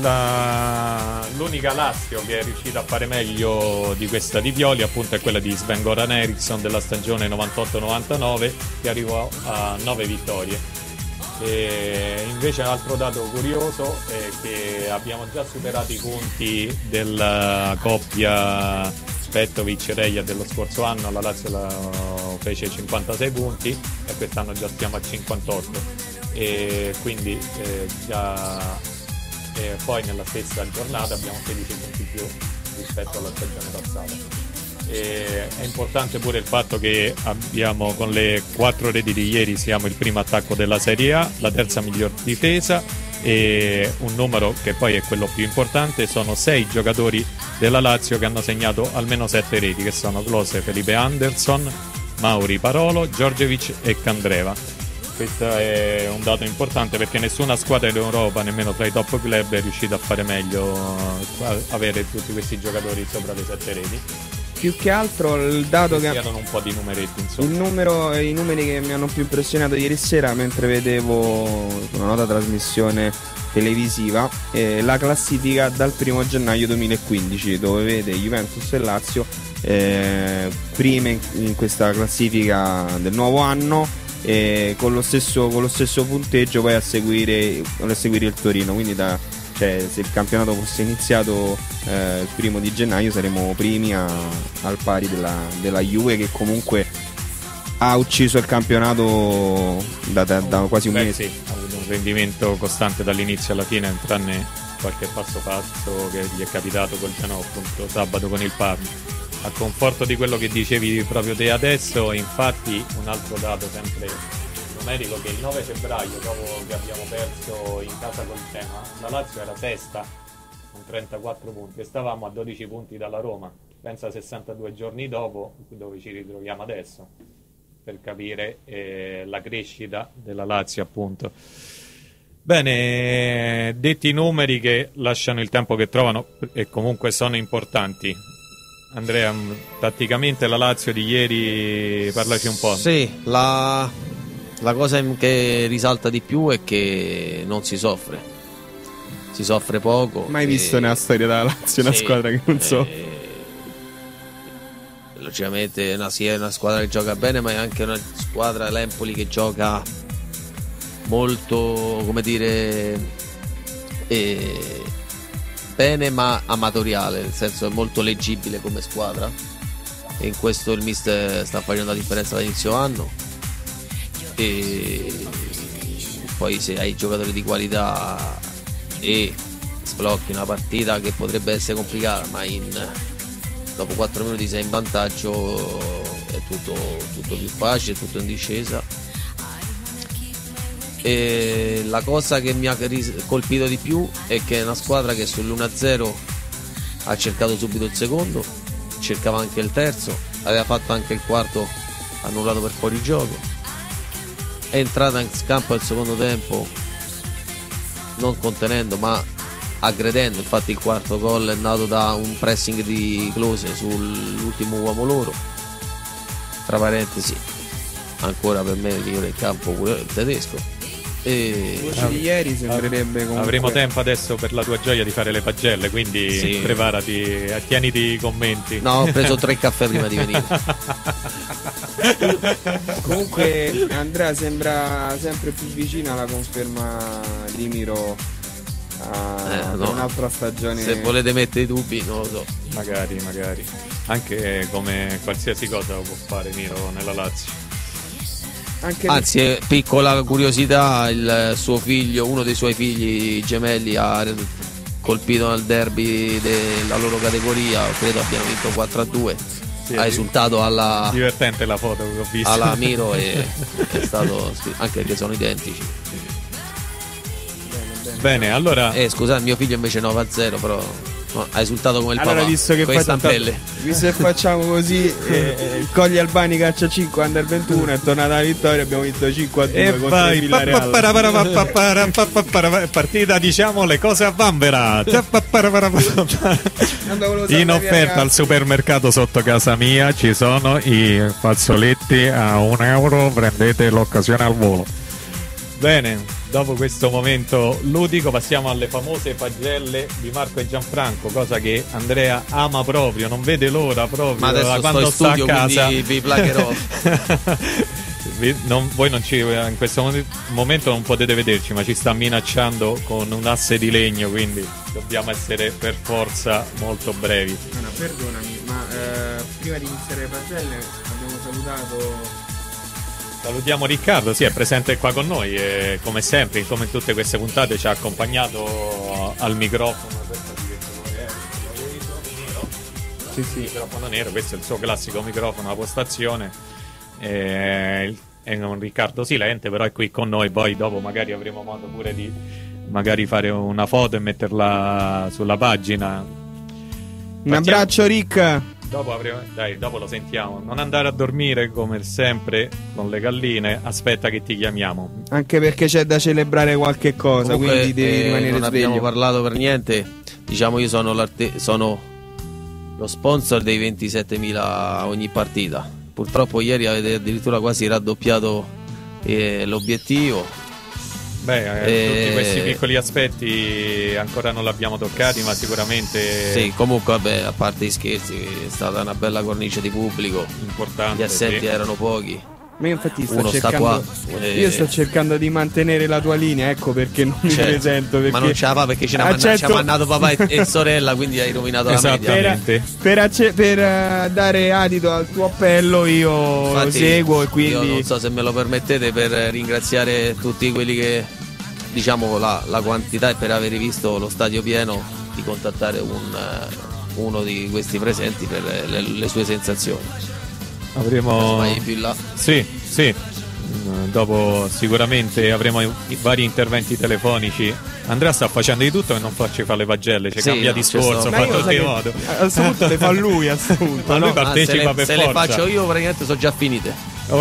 l'unica Lazio che è riuscita a fare meglio di questa di Pioli appunto è quella di Sven-Goran Eriksson della stagione 98-99, che arrivò a 9 vittorie. E invece un altro dato curioso è che abbiamo già superato i punti della coppia Petkovic-Reja dello scorso anno. La Lazio fece 56 punti e quest'anno già stiamo a 58, e quindi poi nella stessa giornata abbiamo 16 punti in più rispetto alla stagione passata. È importante pure il fatto che abbiamo, con le 4 reti di ieri, siamo il primo attacco della Serie A, la terza miglior difesa, e un numero che poi è quello più importante: sono 6 giocatori della Lazio che hanno segnato almeno 7 reti, che sono Klose, Felipe Anderson, Mauri Parolo, Djordjevic e Candreva. Questo è un dato importante perché nessuna squadra in Europa, nemmeno tra i top club, è riuscita a fare meglio, a avere tutti questi giocatori sopra le 7 reti. Più che altro il dato che erano un po' di numeretti, insomma. I numeri che mi hanno più impressionato ieri sera, mentre vedevo una nota trasmissione televisiva, la classifica dal 1 gennaio 2015, dove vede Juventus e Lazio prime in questa classifica del nuovo anno, con lo stesso punteggio poi a seguire il Torino. Quindi se il campionato fosse iniziato il 1 gennaio saremmo primi al pari della Juve, che comunque ha ucciso il campionato da quasi un mese. Sì, ha avuto un rendimento costante dall'inizio alla fine, tranne qualche passo che gli è capitato col Genoa appunto sabato con il Parma. A conforto di quello che dicevi proprio te adesso, infatti, un altro dato sempre numerico, che il 9 febbraio, dopo che abbiamo perso in casa col Genoa, la Lazio era sesta con 34 punti e stavamo a 12 punti dalla Roma. Pensa 62 giorni dopo dove ci ritroviamo adesso, per capire la crescita della Lazio appunto. Bene, detti i numeri che lasciano il tempo che trovano e comunque sono importanti. Andrea, tatticamente la Lazio di ieri, parlaci un po'. Sì, la cosa che risalta di più è che non si soffre poco. Mai visto nella storia della Lazio una squadra che non soffre. Logicamente è una squadra che gioca bene, ma è anche una squadra, l'Empoli, che gioca molto, come dire, bene ma amatoriale, nel senso è molto leggibile come squadra, e in questo il mister sta facendo la differenza dall'inizio anno. E poi se hai giocatori di qualità e sblocchi una partita che potrebbe essere complicata, ma dopo 4 minuti sei in vantaggio, è tutto più facile, tutto in discesa. E la cosa che mi ha colpito di più è che è una squadra che sull'1-0 ha cercato subito il secondo, cercava anche il terzo, aveva fatto anche il quarto annullato per fuorigioco, è entrata in campo al secondo tempo non contenendo ma aggredendo. Infatti il quarto gol è nato da un pressing di Klose sull'ultimo uomo loro, tra parentesi ancora per me il migliore in campo pure il tedesco. Voce di ieri sembrerebbe comunque... Avremo tempo adesso per la tua gioia di fare le pagelle, quindi sì, preparati, attieniti i commenti. No, ho preso 3 caffè prima di venire. Comunque Andrea sembra sempre più vicina alla conferma di Miro per un'altra stagione. Se volete mettere i dubbi, non lo so. Magari anche come qualsiasi cosa lo può fare Miro nella Lazio. Anzi, piccola curiosità, il suo figlio, uno dei suoi figli gemelli, ha colpito nel derby della loro categoria, credo abbiano vinto 4-2. Sì, ha esultato alla... Divertente la foto che ho visto. Alla Miro è stato, anche perché sono identici. Bene, allora... Scusate, mio figlio invece 9-0, però... No, ha esultato come il allora, papà, visto che visto che facciamo così, Cogli Albani calcia 5 under 21, è tornata la vittoria, abbiamo vinto 5-2 e vai, partita, diciamo le cose a vanvera. In offerta al supermercato sotto casa mia ci sono i fazzoletti a €1, prendete l'occasione al volo. Bene, dopo questo momento ludico passiamo alle famose pagelle di Marco e Gianfranco, cosa che Andrea ama proprio, non vede l'ora proprio. Ma adesso da sto quando in sta studio, a casa. quindi vi plagherò. Voi non ci, in questo momento non potete vederci, ma ci sta minacciando con un asse di legno, quindi dobbiamo essere per forza molto brevi. No, perdonami, ma prima di iniziare le pagelle abbiamo salutato. Salutiamo Riccardo, sì, è presente qua con noi e come sempre, come in tutte queste puntate, ci ha accompagnato al microfono. Sì, sì. Microfono nero, questo è il suo classico microfono a postazione. È un Riccardo silente, però è qui con noi. Poi dopo magari avremo modo pure di magari fare una foto e metterla sulla pagina. Un abbraccio, Rick. Dopo lo sentiamo. Non andare a dormire come sempre con le galline. Aspetta che ti chiamiamo. Anche perché c'è da celebrare qualche cosa. Comunque, quindi devi rimanere non sveglio. abbiamo parlato per niente. Diciamo, io sono lo sponsor dei 27.000 ogni partita. Purtroppo ieri avete addirittura quasi raddoppiato l'obiettivo. Tutti questi piccoli aspetti ancora non l'abbiamo toccati, ma sicuramente sì, comunque vabbè, a parte gli scherzi, è stata una bella cornice di pubblico, importante. Gli assenti sì. erano pochi. Ma io infatti Uno sta qua. Io sto cercando di mantenere la tua linea, ecco perché non mi presento. Perché... Ma non ce la fa perché ci ha mandato papà e sorella, quindi hai rovinato la media. Per dare adito al tuo appello io Infatti, seguo e quindi... Io non so se me lo permettete per ringraziare tutti quelli che, diciamo, la quantità e per aver visto lo stadio pieno, di contattare uno di questi presenti per le sue sensazioni. Avremo più là. Sì. Dopo sicuramente avremo i vari interventi telefonici. Andrea sta facendo di tutto e non facci fare le pagelle, cambia discorso, fa in qualche modo. A questo punto le fa lui, a questo punto. Ma lui partecipa per se forza. le faccio io praticamente sono già finite.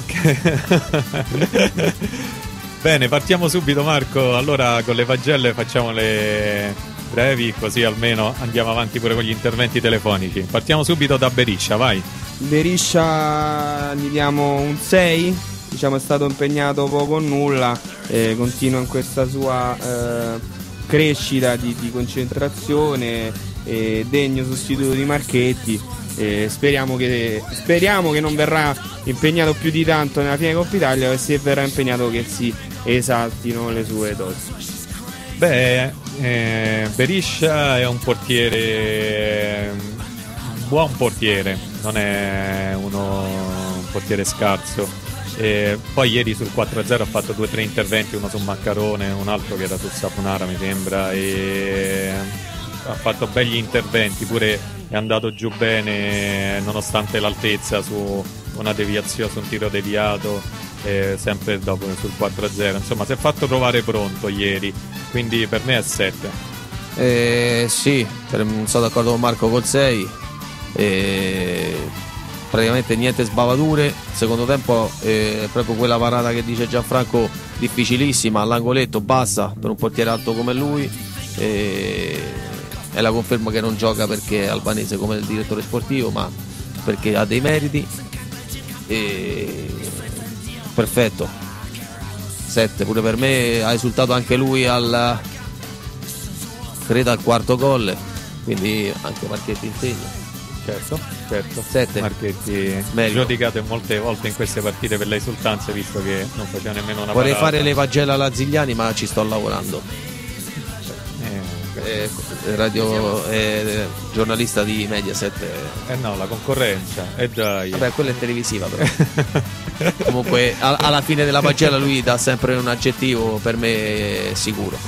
Ok. Bene, partiamo subito Marco. Allora con le pagelle facciamole brevi, così almeno andiamo avanti pure con gli interventi telefonici. Partiamo subito da Beriscia, vai. Beriscia gli diamo un 6, diciamo è stato impegnato poco o nulla, continua in questa sua crescita di concentrazione, degno sostituto di Marchetti, speriamo che non verrà impegnato più di tanto nella fine Coppa Italia, e se verrà impegnato che si esaltino le sue doti. Beriscia è un portiere, un buon portiere, non è un portiere scarso. Poi ieri sul 4-0 ha fatto 2-3 interventi, uno su Maccarone, un altro che era su Saponara mi sembra, e ha fatto begli interventi, pure è andato giù bene nonostante l'altezza su una deviazione, su un tiro deviato, sempre dopo sul 4-0, insomma si è fatto trovare pronto ieri, quindi per me è 7. Sì, sono d'accordo con Marco col 6. Praticamente niente sbavature. Secondo tempo proprio quella parata che dice Gianfranco, difficilissima, all'angoletto, bassa per un portiere alto come lui, è la conferma che non gioca perché è albanese come il direttore sportivo, ma perché ha dei meriti. Perfetto, 7 pure per me. Ha esultato anche lui credo al quarto gol, quindi anche Marchetti insegna. Certo. 7. Marchetti giudicato molte volte in queste partite per le esultanze, visto che non faceva nemmeno una Vorrei parata. fare le pagelle alla Zigliani, ma ci sto lavorando. Giornalista di Mediaset. No, la concorrenza. E dai. Vabbè, quella è televisiva però. Comunque alla fine della pagella lui dà sempre un aggettivo, per me sicuro.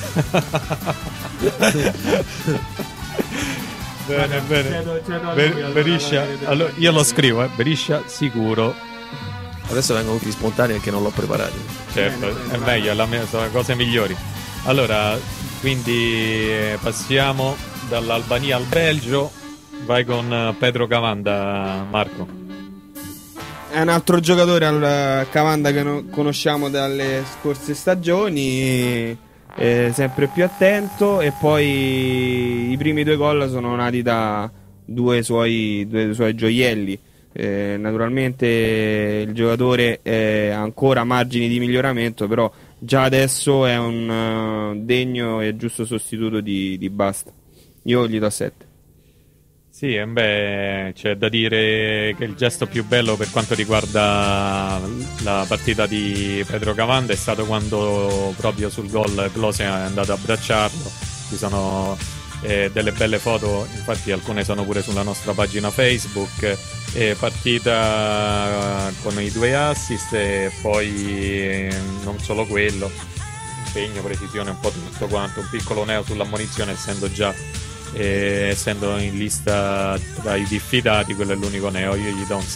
Bene. Beriscia, allora, io lo scrivo, Beriscia sicuro. Adesso vengono tutti spontanei perché non l'ho preparato. Certo, è meglio, sono le cose migliori. Allora, quindi passiamo dall'Albania al Belgio. Vai con Pedro Cavanda, Marco. È un altro giocatore al Cavanda che conosciamo dalle scorse stagioni, sempre più attento, e poi i primi 2 gol sono nati da due suoi gioielli. Naturalmente il giocatore ha ancora margini di miglioramento, però già adesso è un degno e giusto sostituto di Basta. Io gli do 7. Sì, beh, c'è da dire che il gesto più bello per quanto riguarda la partita di Pedro Cavanda è stato quando proprio sul gol Klose è andato a abbracciarlo. Ci sono delle belle foto, infatti alcune sono pure sulla nostra pagina Facebook. Partita con i 2 assist e poi non solo quello, impegno, precisione, un po' tutto quanto, un piccolo neo sull'ammonizione essendo in lista tra i diffidati, quello è l'unico neo. Io gli do un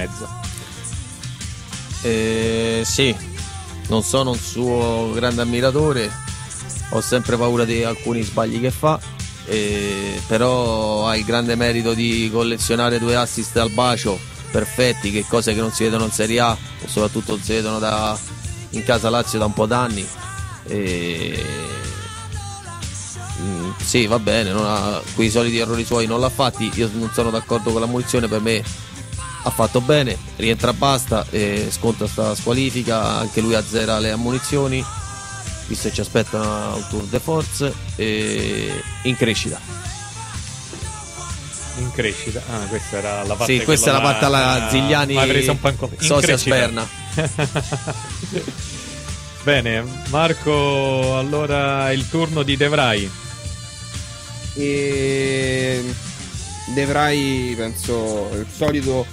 7,5. Sì, non sono un suo grande ammiratore, ho sempre paura di alcuni sbagli che fa, però ha il grande merito di collezionare 2 assist al bacio perfetti, che cose che non si vedono in Serie A, o soprattutto non si vedono in casa Lazio da un po' d'anni. Sì, va bene, quei soliti errori suoi non l'ha fatti. Io non sono d'accordo con la munizione, per me ha fatto bene, rientra Basta e sconta sta squalifica, anche lui azzera le ammunizioni, visto che ci aspetta un tour de force, in crescita. In crescita? Ah, questa era la parte. Sì, questa è la parte alla Zigliani, ma presa un po' in sosia Sperna. Bene, Marco, allora il turno di De Vrij. De Vrij, penso il solito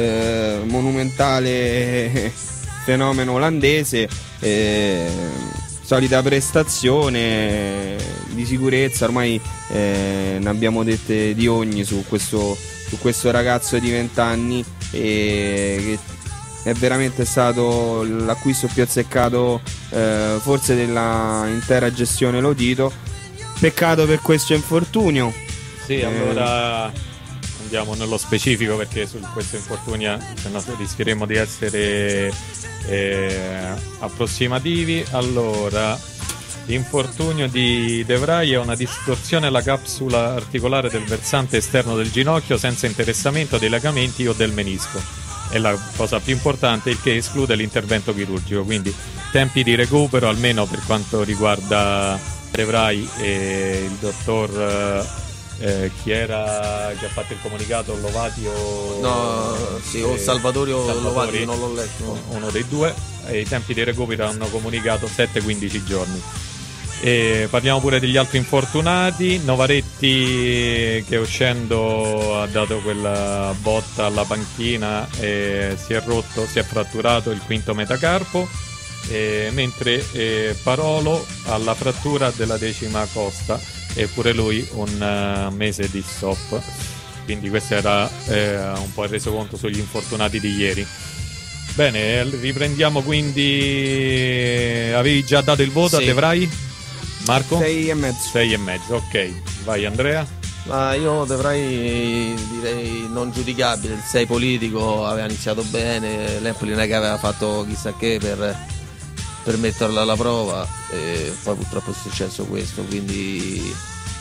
monumentale fenomeno olandese, solita prestazione di sicurezza, ormai ne abbiamo dette di ogni su questo ragazzo di 20 anni, che è veramente stato l'acquisto più azzeccato forse della intera gestione Lotito. Peccato per questo infortunio. Sì, allora andiamo nello specifico, perché su questo infortunio se no rischieremo di essere approssimativi. Allora, l'infortunio di De Vrij è una distorsione alla capsula articolare del versante esterno del ginocchio senza interessamento dei legamenti o del menisco. È la cosa più importante, il che esclude l'intervento chirurgico, quindi tempi di recupero, almeno per quanto riguarda De Vrij, e il dottor chi era che ha fatto il comunicato, Lovati o Salvatori o Lovati, non l'ho letto, uno dei due, e i tempi di recupero hanno comunicato 7-15 giorni. E parliamo pure degli altri infortunati. Novaretti, che uscendo ha dato quella botta alla panchina e si è fratturato il quinto metacarpo, mentre Parolo ha la frattura della 10ª costa e pure lui un mese di stop. Quindi questo era un po' il resoconto sugli infortunati di ieri. Bene, riprendiamo quindi. Avevi già dato il voto, sì, a De Vrij? Marco? 6,5. 6,5, ok. Vai Andrea. Ma io direi non giudicabile, il 6 politico, aveva iniziato bene, l'Empoli non è che aveva fatto chissà che per metterla alla prova, e poi purtroppo è successo questo, quindi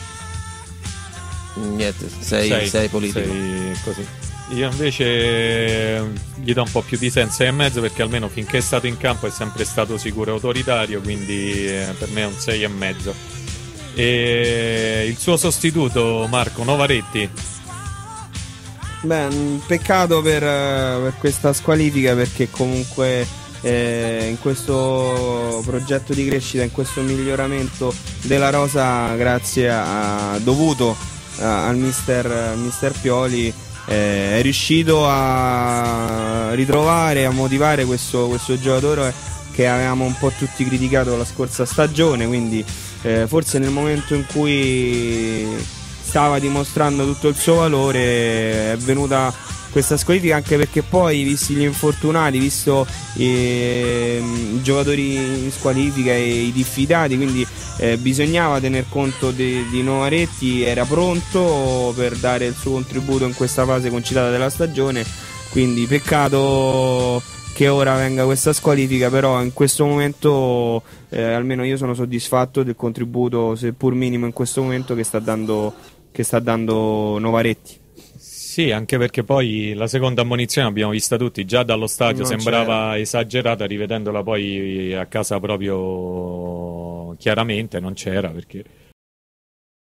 niente, 6 politico. 6 così. Io invece gli do un po' più di 6,5, perché almeno finché è stato in campo è sempre stato sicuro e autoritario, quindi per me è un 6,5. E il suo sostituto, Marco, Novaretti. Beh, un peccato per questa squalifica, perché comunque in questo progetto di crescita, in questo miglioramento della rosa, grazie dovuto al mister Pioli, è riuscito a ritrovare, a motivare questo giocatore che avevamo un po' tutti criticato la scorsa stagione, quindi forse nel momento in cui stava dimostrando tutto il suo valore è venuta questa squalifica, anche perché poi, visti gli infortunati, visto i giocatori in squalifica e i diffidati, quindi bisognava tener conto di Novaretti. Era pronto per dare il suo contributo in questa fase concitata della stagione, quindi peccato che ora venga questa squalifica, però in questo momento almeno io sono soddisfatto del contributo, seppur minimo in questo momento, che sta dando Novaretti. Sì, anche perché poi la seconda ammonizione l'abbiamo vista tutti, già dallo stadio Non sembrava c'era. esagerata, rivedendola poi a casa proprio chiaramente non c'era perché